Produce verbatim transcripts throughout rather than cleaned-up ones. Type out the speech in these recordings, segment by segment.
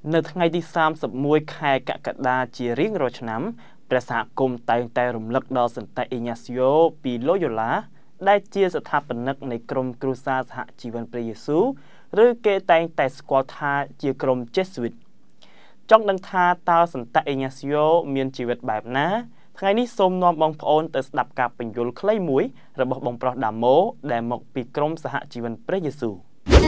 នៅថ្ងៃទីសាមសិបមួយខែកក្កដាជារៀងរាល់ឆ្នាំព្រះសហគមន៍តែងតែរំលឹកដល់សន្តិអ៊ីញ៉ាស៊ីយ៉ូពីឡូយ៉ូឡាដែលជាស្ថាបនិកនៃក្រុមគ្រួសារសហជីវិនព្រះយេស៊ូវឬគេតែងតែស្គាល់ថាជាក្រុមជេស៊ូអ៊ីតចង់ដឹងថាតើសន្តិអ៊ីញ៉ាស៊ីយ៉ូមានជីវិតបែបណាថ្ងៃនេះសូមនាំបងប្អូនទៅស្ដាប់ការពន្យល់ខ្លីមួយរបស់បងប្រុសដាម៉ូដែលមកពីក្រុមសហជីវិនព្រះយេស៊ូវ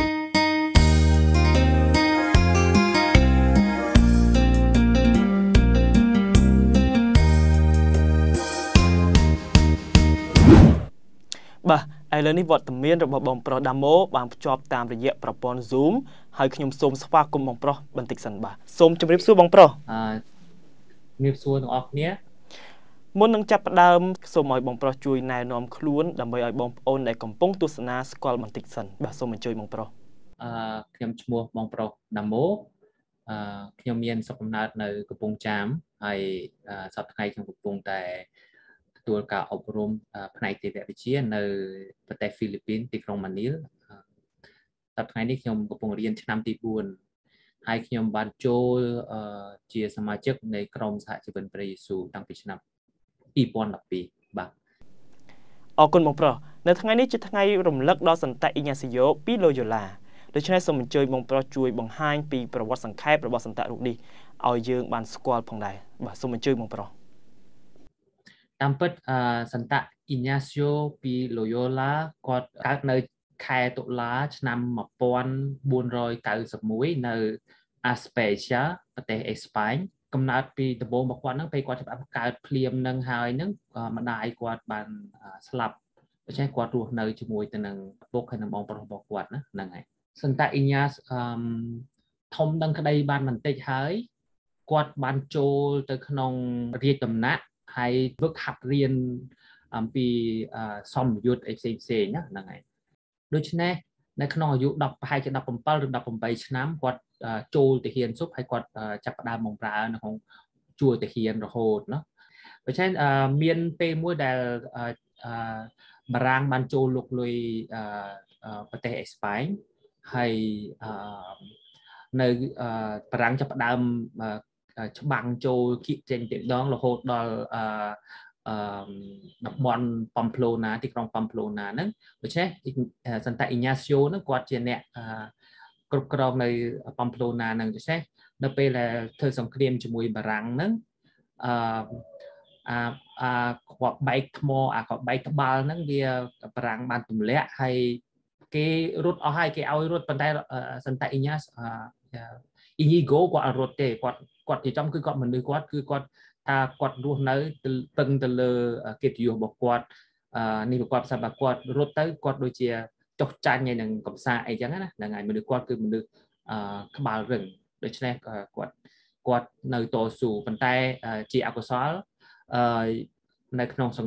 បាទឥឡូវនេះវត្តមានរបស់បងប្រុសដាម៉ូបានភ្ជាប់តាមរយៈប្រព័ន្ធ Zoom ហើយខ្ញុំសូមស្វាគមន៍បងប្រុសបន្តិចសិនបាទសូមជម្រាបសួរបងប្រុសអឺជំរាបសួរទាំងអស់គ្នាមុននឹងចាប់ផ្ដើមសូមឲ្យបងប្រុសជួយណែនាំខ្លួនដើម្បីឲ្យបងប្អូនដែលកំពុងទស្សនាស្គាល់បន្តិចសិនបាទសូមអញ្ជើញបងប្រុសអឺខ្ញុំឈ្មោះបងប្រុសដាម៉ូអឺខ្ញុំមានសុខកំណើតនៅកំពង់ចាមហើយសប្តាហ៍ថ្ងៃខ្ញុំកំពុងតែទទួលការអប់រំផ្នែកទេវវិទ្យានៅប្រទេសហ្វីលីពីនទីក្រុងម៉ានីលសប្តាហ៍ថ្ងៃនេះខ្ញុំកំពុងរៀនឆ្នាំទីបួនហើយខ្ញុំបានចូលជាសមាជិកនៃក្រុមសហជីវិនព្រះយេស៊ូវតាំងពីឆ្នាំពីរពាន់ដប់ពីរបាទអរគុណបងប្រុសនៅថ្ងៃនេះជាថ្ងៃរំលឹកដល់សន្តិអ៊ីញ៉ាស៊ីយ៉ូពីឡូយ៉ូឡាដូច្នេះសូមអញ្ជើញបងប្រុសជួយបង្ហាញពីប្រវត្តិសង្ខេបរបស់សន្តិរូបនេះឲ្យយើងបានស្គាល់ផងដែរបាទសូមអញ្ជើញបងប្រុសតាមពិតអឺសន្តិអ៊ីញ៉ាស៊ីយ៉ូពីឡូយ៉ូឡាគាត់កើតនៅខែតុលាឆ្នាំmột nghìn bốn trăm chín mươi mốtនៅអាស្ពេជាប្រទេសអេស្ប៉ាញកំណើតពីដំបូងមកគាត់ហ្នឹងពេលគាត់ចាប់ផ្ដើមកើតភ្លាមនឹងហើយហ្នឹងម្ដាយគាត់បានស្លាប់ដូច្នេះគាត់រស់នៅជាមួយទៅនឹងឪពុកហើយនឹងបងប្រុសរបស់គាត់ណាហ្នឹងហើយសន្តិអ៊ីញ៉ាសអឺធំដឹងក្តីបានបន្តិចហើយគាត់បានចូលទៅក្នុងរាជដំណាក់ហើយវឹកហាត់រៀនអំពីសមយុទ្ធអីផ្សេងផ្សេងណាហ្នឹងហើយដូច្នេះនៅក្នុងអាយុ10ប្រហែលជាដប់7ឬដប់8ឆ្នាំគាត់ចូលទៅហ៊ានស៊ុបហើយគាត់ចាប់ផ្ដើមបម្រើនៅក្នុងជួរទៅហ៊ានរហូតណាដូច្នេះមានពេលមួយដែលបារាំងបានចូលលុកលុយប្រទេសអេស្ប៉ាញហើយនៅបារាំងចាប់ផ្ដើមច្បាំងចូលគៀកចេញទៅដងរហូតដល់អឺតំបន់ប៉ំផ្លូណាទីក្រុងប៉ំផ្លូណាហ្នឹងដូច្នេះសន្តិអ៊ីញ៉ាស៊ីយ៉ូហ្នឹងគាត់ជាអ្នកគ្រប់គ្រងនៅប៉ំផ្លូណាហ្នឹងដូច្នេះនៅពេលដែលធ្វើសង្គ្រាមជាមួយបារាំងហ្នឹងអឺអាអាក្បបែកថ្មអាក្បបែកក្បាលហ្នឹងវាបារាំងបានទម្លាក់ហើយគេរត់អស់ហើយគេឲ្យរត់ប៉ុន្តែសន្តិអ៊ីញ៉ាសអ៊ីញីហ្គោគាត់អត់រត់ទេគាត់គាត់ជាចំគឺគាត់មនុស្សគាត់គឺគាត់ថាគាត់រស់នៅពឹងទៅលើកិត្តិយសរបស់គាត់នេះគាត់សម្រាប់គាត់រត់ទៅគាត់ដូចជាចុះចាញ់ហើយនឹងកំសាអីចឹងណាហ្នឹងហើយមនុស្សគាត់គឺមនុស្សក្បាលរឹងដូច្នេះគាត់គាត់នៅតស៊ូប៉ុន្តែជាអកុសលនៅក្នុងស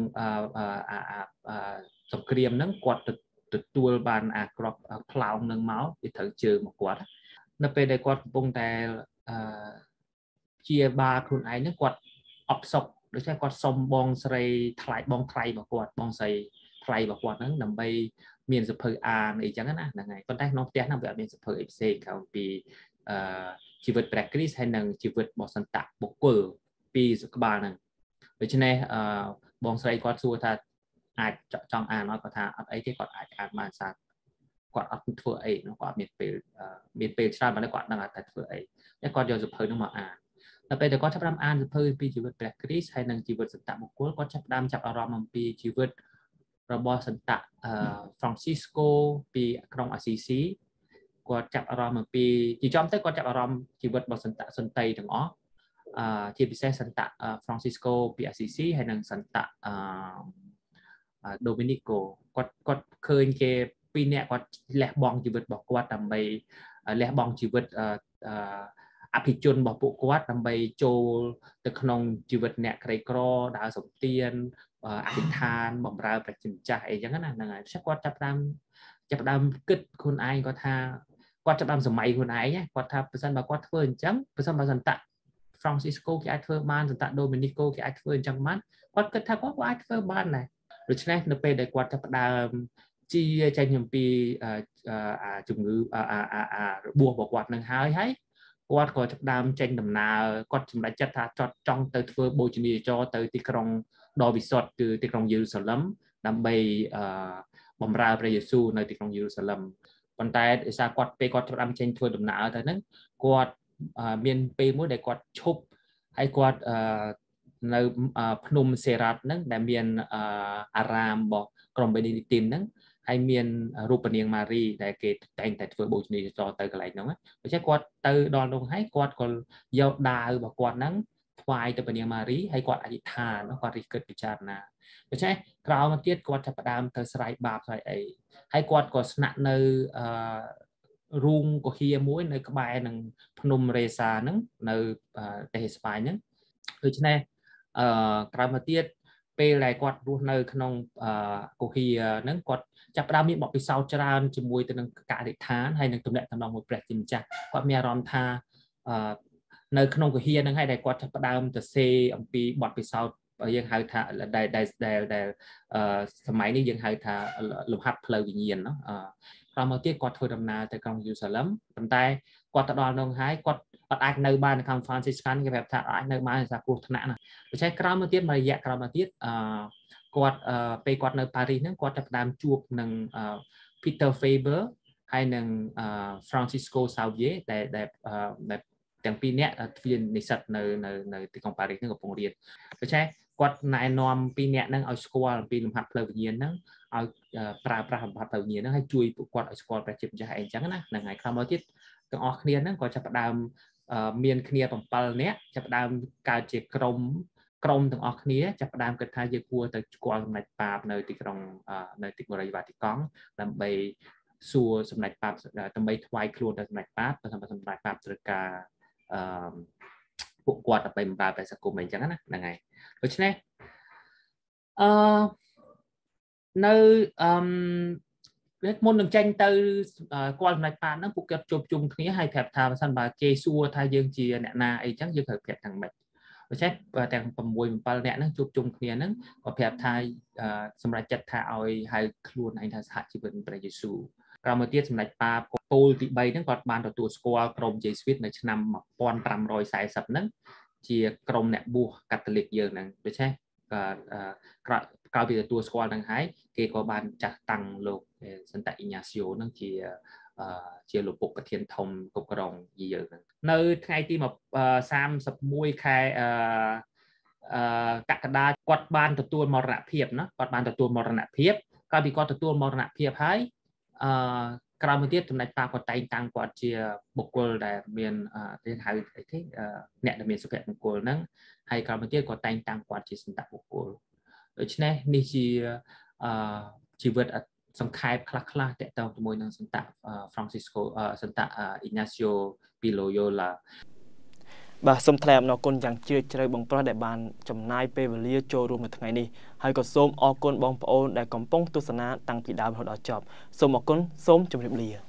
ង្គ្រាមហ្នឹងគាត់ទទួលបានអាក្របខ្លោងនឹងមកវាត្រូវជើងមកគាត់នៅពេលដែលគាត់កំពុងតែជាបាខ្លួនឯងហ្នឹងគាត់អបសុកដូច្នេះគាត់សុំបងស្រីថ្លៃបងថ្លៃរបស់គាត់បងស្រីថ្លៃរបស់គាត់ហ្នឹងដើម្បីមានសភៅអានអីចឹងណាហ្នឹងហើយប៉ុន្តែក្នុងផ្ទះហ្នឹងវាអត់មានសភៅអីផ្សេងក្រៅពីអឺជីវិតព្រះគ្រីស្ទហើយនិងជីវិតរបស់សន្តៈបុគ្គលពីរក្បាលហ្នឹងដូច្នេះអឺបងស្រីគាត់សួរថាអាចចង់អានអត់គាត់ថាអត់អីទេគាត់អាចអានបានសាគាត់អត់ធ្វើអីគាត់អត់មានពេលមានពេលច្រើនប៉ុន្តែគាត់ដឹងថាធ្វើអីតែគាត់យកសភៅហ្នឹងមកអានដល់ពេលដែលគាត់ចាប់ផ្ដើមអានសភៅពីជីវិតព្រះគ្រីស្ទហើយនិងជីវិតសន្តៈបុគ្គលគាត់ចាប់ផ្ដើមចាប់អារម្មណ៍អំពីជីវិតរបស់សន្តៈអឺ Francisco ពីក្រុងអាស៊ីស៊ីគាត់ចាប់អារម្មណ៍អំពីជាចំទៅគាត់ចាប់អារម្មណ៍ជីវិតរបស់សន្តៈសន្តិទាំងអស់អឺជាពិសេសសន្តៈ Francisco ពីអាស៊ីស៊ីហើយនិងសន្តៈអឺ Dominico គាត់គាត់ឃើញគេពីរនាក់គាត់លះបង់ជីវិតរបស់គាត់ដើម្បីលះបង់ជីវិតអឺអភិជនរបស់ពួកគាត់ដើម្បីចូលទៅក្នុងជីវិតអ្នកក្រីក្រដើរសំទានអធិដ្ឋានបម្រើព្រះជាម្ចាស់អីចឹងណាហ្នឹងហើយគាត់ចាប់ផ្ដើមចាប់ផ្ដើមគិតខ្លួនឯងគាត់ថាគាត់ចាប់ផ្ដើមសម័យខ្លួនឯងគាត់ថាប្រសិនបើគាត់ធ្វើអញ្ចឹងប្រសិនបើសន្តៈ Francisco គេអាចធ្វើបានសន្តៈ Dominico គេអាចធ្វើអញ្ចឹងបានគាត់គិតថាគាត់ក៏អាចធ្វើបានដែរដូច្នេះនៅពេលដែលគាត់ចាប់ផ្ដើមជាចេញអំពីជំងឺរបួសរបស់គាត់នឹងហើយហើយគាត់ក៏ចាប់ដើមចេញដំណើរគាត់សម្រេចចិត្តថាចត់ចង់ទៅធ្វើបូជនីយចរទៅទីក្រុងដ៏វិសុទ្ធគឺទីក្រុងយេរូសាឡឹមដើម្បីអឺបម្រើព្រះយេស៊ូវនៅទីក្រុងយេរូសាឡឹមប៉ុន្តែដោយសារគាត់ពេលគាត់ចាប់ដើមចេញធ្វើដំណើរទៅហ្នឹងគាត់មានពេលមួយដែលគាត់ឈប់ហើយគាត់អឺនៅភ្នំសេរ៉ាត់ហ្នឹងដែលមានអារាមរបស់ក្រុងបេនីឌីទីនហ្នឹងហើយមានរូបនាងម៉ារីដែលគេតែងតែធ្វើបូជនីយចរទៅកន្លែងហ្នឹងដូច្នេះគាត់ទៅដល់នោះហើយគាត់ក៏យកដាវរបស់គាត់ហ្នឹងថ្វាយទៅព្រះនាងម៉ារីហើយគាត់អធិដ្ឋានគាត់រិះគិតពិចារណាដូច្នេះក្រោយមកទៀតគាត់ចាប់ផ្ដើមទៅស្រ័យបាបស្រ័យអីហើយគាត់ក៏ស្នាក់នៅអឺរូងកុហាមួយនៅក្បែរនឹងភ្នំរេសាហ្នឹងនៅប្រទេសស្ប៉ាញហ្នឹងដូច្នេះអឺក្រោយមកទៀតពេលដែលគាត់រស់នៅក្នុងកុហាហ្នឹងគាត់ចាប់ផ្ដើមមានបទពិសោធន៍ច្រើនជាមួយទៅនឹងការអធិដ្ឋានហើយនឹងទំនាក់ទំនងមួយព្រះជាម្ចាស់គាត់មានអារម្មណ៍ថាអឺនៅក្នុងកុហាហ្នឹងហើយដែលគាត់ចាប់ផ្ដើមទៅសេអំពីបទពិសោធន៍យើងហៅថាដែលដែលដែលសម័យនេះយើងហៅថាលំហាត់ផ្លូវវិញ្ញាណអឺក្រោយមកទៀតគាត់ធ្វើដំណើរទៅក្រុងយេរូសាឡឹមប៉ុន្តែគាត់ទៅដល់នោះហើយគាត់អត់អាចនៅបាននៅក្នុង Franciscan គេប្រាប់ថាអាចនៅបានដោយសារគ្រោះថ្នាក់ណាដូច្នេះក្រោយមកទៀតមួយរយៈក្រោយមកទៀតអឺគាត់ពេលគាត់នៅប៉ារីសហ្នឹងគាត់ចាប់ផ្ដើមជួបនឹង Peter Faber ហើយនឹង Francisco Xavier ដែលដែលទាំងពីរនាក់ធ្វើនិស្សិតនៅនៅនៅទីក្រុងប៉ារីសហ្នឹងកំពុងរៀនដូច្នេះគាត់ណែនាំពីរនាក់ហ្នឹងឲ្យស្គាល់អំពីលំហាត់ផ្លូវវិញ្ញាណហ្នឹងឲ្យប្រើប្រាស់លំហាត់ផ្លូវវិញ្ញាណហ្នឹងហើយជួយពួកគាត់ឲ្យស្គាល់ព្រះជាម្ចាស់អីចឹងណាហ្នឹងហើយក្រោយមកទៀតទាំងអស់គ្នាហ្នឹងក៏ចាប់ផ្ដើមមានគ្នាbảyនាក់ចាប់ផ្ដើមកើតជាក្រុមក្រុមទាំងអស់គ្នាចាប់ផ្ដើមគិតថាយើងគួរទៅស្គាល់សម្ដេចប៉ាបនៅទីក្រុងនៅទីបូរីវ៉ាទីកង់ដើម្បីសួរសម្ដេចប៉ាបដើម្បីថ្វាយខ្លួនទៅសម្ដេចប៉ាបបើសម្ដេចប៉ាបត្រូវការអឺពួកគាត់ដើម្បីបម្រើព្រះសង្គមអីចឹងណាហ្នឹងហើយដូច្នេះអឺនៅអឺមុននឹងចេញទៅគាត់សម្ដេចប៉ាបហ្នឹងពួកគាត់ជួបជុំគ្នាហើយប្រាប់ថាបើសិនបើគេសួរថាយើងជាអ្នកណាអីចឹងយើងត្រូវប្រាប់ទាំងម៉េចដូច្នេះទាំង6 7នាក់ហ្នឹងជួបជុំគ្នាហ្នឹងក៏ប្រាប់ថាសម្រាប់ចិត្តថាឲ្យហៅខ្លួនឯងថាសហជីវិតព្រះយេស៊ូវក្រោយមកទៀតសម្ដេចប៉ាបពោលទី3ហ្នឹងគាត់បានទទួលស្គាល់ក្រុមជេស៊ូអ៊ីតនៅឆ្នាំmột nghìn năm trăm bốn mươiហ្នឹងជាក្រុមអ្នកបួសកាតូលិកយើងហ្នឹងដូច្នេះក៏ក្រោយពីទទួលស្គាល់ហ្នឹងហើយគេក៏បានចាស់តាំងលោកសន្តអ៊ីញ៉ាស៊ីយ៉ូហ្នឹងជាជាលោកពុកប្រធានធំគ្រប់គ្រងយើងហ្នឹងនៅថ្ងៃទីសាមសិបមួយខែអឺកក្កដាគាត់បានទទួលមរណភាពណាគាត់បានទទួលមរណភាពក្រោយពីគាត់ទទួលមរណភាពហើយអឺក្រោយមកទៀតសម្ដេចប៉ាបក៏តែងតាំងគាត់ជាបុគ្គលដែលមានគេហៅអីទេអ្នកដែលមានសុភមង្គលហ្នឹងហើយក្រោយមកទៀតក៏តែងតាំងគាត់ជាសន្តបុគ្គលដូច្នេះនេះជាអឺជីវិតសង្ខេបខ្លះខ្លះតទៅជាមួយនឹងសន្ត Francisco សន្ត Ignacioពី Loyola បាទសូមថ្លែងអំណរគុណយ៉ាងជ្រាលជ្រៅបងប្រុសដែលបានចំណាយពេលវេលាចូលរួមនៅថ្ងៃនេះហើយក៏សូមអរគុណបងប្អូនដែលកំពុងទស្សនាតាំងពីដើមរហូតដល់ចប់សូមអរគុណសូមជម្រាបលា